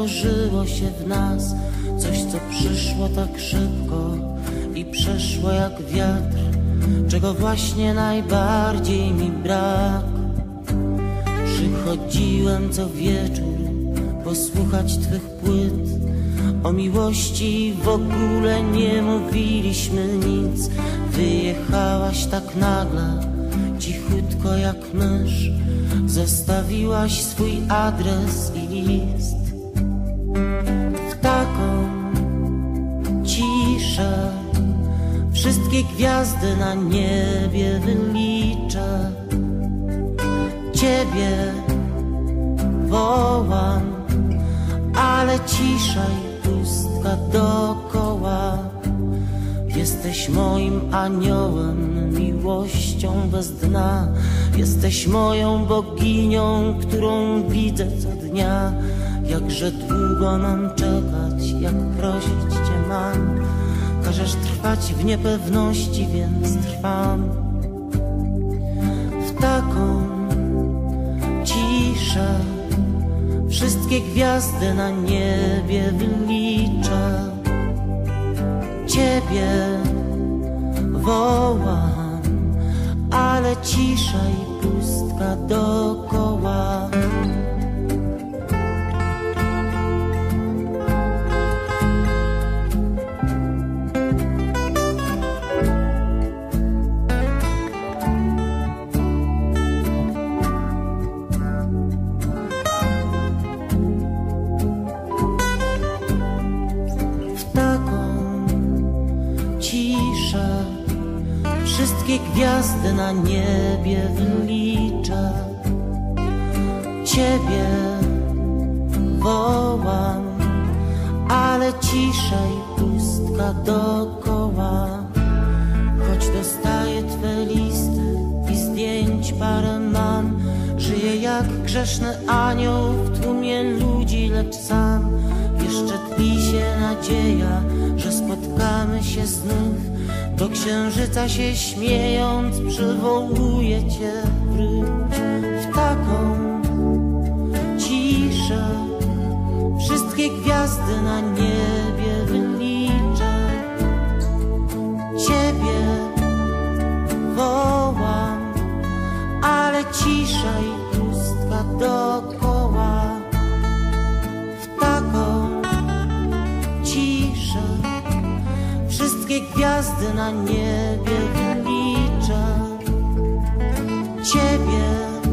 stworzyło się w nas coś, co przyszło tak szybko i przeszło jak wiatr, czego właśnie najbardziej mi brak. Przychodziłem co wieczór posłuchać Twych płyt, o miłości w ogóle nie mówiliśmy nic. Wyjechałaś tak nagle, cichutko jak mysz, zostawiłaś swój adres i list. W taką ciszę wszystkie gwiazdy na niebie wyliczę. Ciebie wołam, ale cisza i pustka dokoła. Jesteś moim aniołem, miłością bez dna. Jesteś moją boginią, którą widzę co dnia. Jakże długo mam czekać, jak prosić Cię mam. Każesz trwać w niepewności, więc trwam. W taką ciszę wszystkie gwiazdy na niebie wyliczę. Ciebie wołam, ale cisza i pustka dokoła. Wszystkie gwiazdy na niebie wyliczę. Ciebie wołam, ale cisza i pustka dokoła. Choć dostaję Twe listy i zdjęć parę mam, żyję jak grzeszny anioł w tłumie ludzi, lecz sam. Jeszcze tli się nadzieja, że spotkamy się znów. Do księżyca się śmiejąc przywołuję Cię, wróć. W taką ciszę wszystkie gwiazdy na niebie wyliczę. Ciebie wołam, ale cisza i pustka dokoła. W taką ciszę wszystkie gwiazdy na niebie wyliczę. Ciebie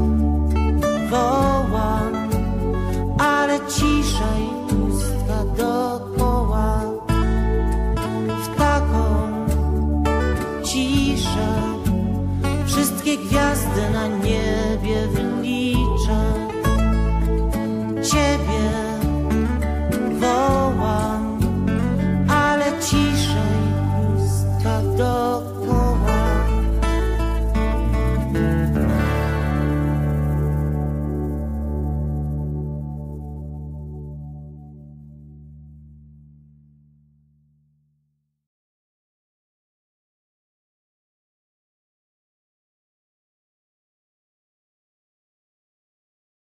wołam, ale cisza i pustka dokoła. W taką ciszę wszystkie gwiazdy na niebie wyliczę. Ciebie wołam, ale cisza